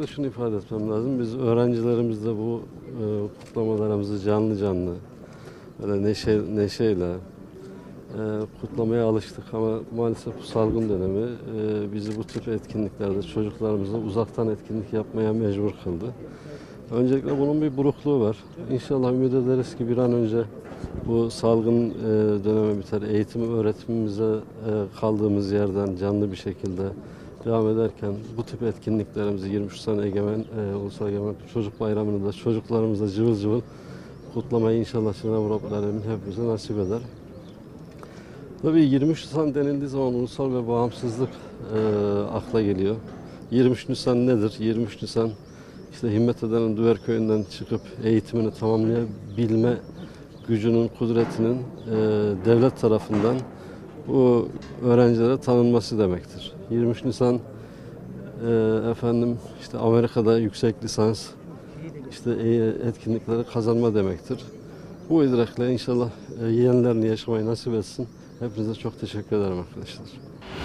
şunu ifade etmem lazım. Biz öğrencilerimizle bu kutlamalarımızı canlı canlı, böyle neşeyle kutlamaya alıştık ama maalesef bu salgın dönemi bizi bu tip etkinliklerde çocuklarımızla uzaktan etkinlik yapmaya mecbur kıldı. Öncelikle bunun bir burukluğu var. İnşallah ümit ederiz ki bir an önce bu salgın dönemi biter. Eğitim öğretimimize kaldığımız yerden canlı bir şekilde devam ederken bu tip etkinliklerimizi 23 sene Ulusal Egemen Çocuk Bayramı'nı da çocuklarımızla cıvıl cıvıl kutlamayı inşallah Cenab-ı Rabbül Alemin hepimize nasip eder. Tabii 23 Nisan denildiği zaman ulusal ve bağımsızlık akla geliyor. 23 Nisan nedir? 23 Nisan işte Himmet Eden'in Düver Köyü'nden çıkıp eğitimini tamamlayabilme gücünün, kudretinin devlet tarafından bu öğrencilere tanınması demektir. 23 Nisan işte Amerika'da yüksek lisans işte etkinlikleri kazanma demektir. Bu idrakle inşallah yeğenlerini yaşamayı nasip etsin. Hepinize çok teşekkür ederim arkadaşlar.